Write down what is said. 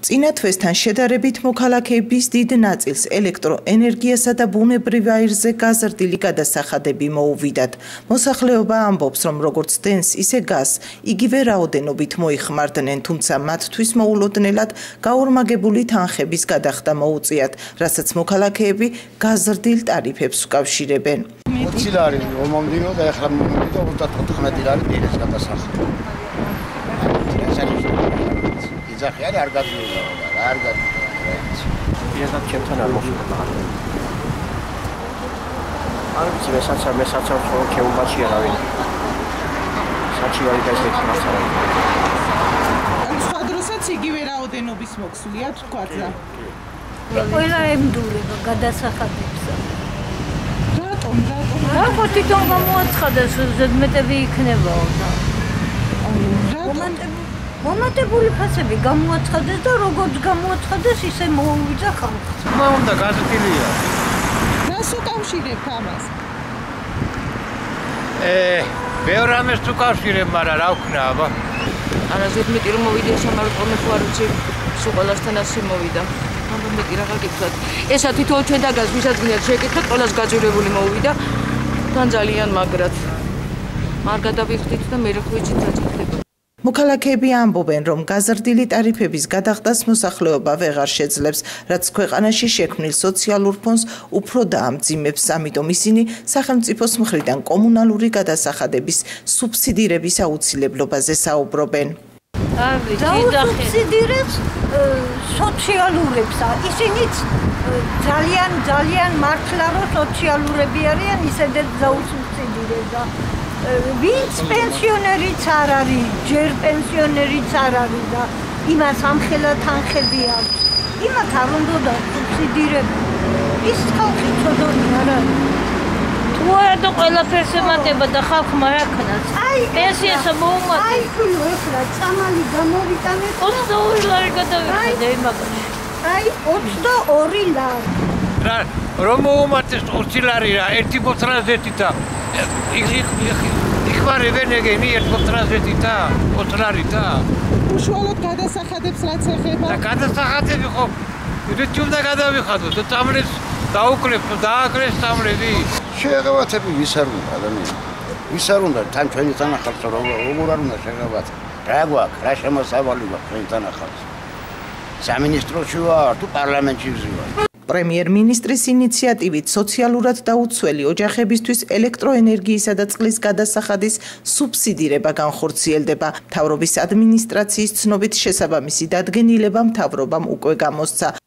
წინა თვესთან შედარებით მოქალაქეების დიდ ნაწილს ელექტროენერგიასა და ბუნებრივ აირზე გაზრდილი გადასახადები მოუვიდათ. მოსახლეობა ამბობს, რომ როგორც დენს, ისე გას, იგივე რაოდენობით მოიხმარდნენ, თუმცა მათთვის მოულოდნელად გაორმაგებული თანხების გადახდა მოუწიათ, რასაც მოქალაქეები გაზრდილ ტარიფებს უკავშირებენ. 20 ლარი მომდინო და ახლა მომდინო 34 ლარი დილის გადასახადი. იძახი არ გაძლიერდა, არ გაძლიერდა. პირადად ჩემთან არ მოხდა. არ ვიცი, მესაც ხო ქეუბაში არავინ. საჩივარი გაიგეთ მასალა. სხვა დროსაც იგივე რაოდენობის მოხსულია თქვაცა. ყველა ემდულება გადასახადებს. რატომ? რა თვითონ გამოაცხადა ზედმეტები იქნებაო და. მომატებული ფასები გამოაცხადეს და როგორც გამოაცხადეს ისე მოუვიდა ხალხს. מה უნდა გაზრდილია? რას უკავშირებ ამას? ბევრ ამას უკავშირებ, მაგრამ რა ვქნა, აბა. არაზედმეტი რომ მოვიდა სამაროვანო ხო არ ვიცი, სულ ყველასთან ასე მოვიდა. აბა მეტი რაღა გიქცათ. ესა თითოეულ ჩვენ დაგას ვისაც გინდათ შეკითხეთ, ყველას გაძვირებული მოვიდა. თან ძალიან მაგრად. არ გადავიხდით და მე ხო იცით რა წიქდება. მოქალაქეები ამბობენ, რომ გაზრდილი ტარიფების გადახდას მოსახლეობა ვეღარ შეძლებს, რაც ქვეყანაში შექმნილ სოციალურ ფონს უფრო დაამძიმებს, ამიტომ ისინი სახელმწიფოს მხრიდან კომუნალური გადასახადების სუბსიდირების აუცილებლობაზე საუბრობენ. სუბსიდირებს სოციალურებს, ისინიც ძალიან მართლა რომ სოციალურები არიან, ისედაც დაუსუბსიდირებს და ვინც პენსიონერიც არ არის, ჯერ პენსიონერიც არ არის და იმას ამხელა თანხები აქვს. იმათ არ უნდა სუბსიდირება. ის ხალხი ცოდნი არ არის. თუ არა და ყველაფერს ემატება და ხალხმა რა ქნას. პენსიასა მოუმატა. აი ხილო ეხლა წამალი გამოვიტანეთ. 22 ლარი გადავიხადე იმაკაში. აი 22 ლარი. რა რომ მოუმატეს 20 ლარი რა, ერთი ბოთლაზეთითა. იხმარებენ ეგენი ერთ ბოთლაზეთითა, 20 ლარითა. უშუალოდ გადასახადებს რაც ეხება. და გადასახადები ხო რითი უნდა გადავიხადოთ და წამლებს დაუკლებს, დააკრეს წამლები. შეღავათები ვის არ უნდა ადამიანი? ვის არ უნდა თან ჩვენი თანახმად როგორ არ უნდა შეღავათ? რა გვაქვს, რა შემოსავალი გვაქვს ჩვენი თანახმად? სამინისტროში ვარ თუ პარლამენტში ვზივარ? პრემიერ-მინისტრის ინიციატივით სოციალურად დაუცველი ოჯახებისთვის ელექტროენერგიისა და წყლის გადასახადის სუბსიდირება განხორციელდება. მთავრობის ადმინისტრაციის ცნობით შესაბამისი დადგენილება მთავრობამ უკვე გამოსცა.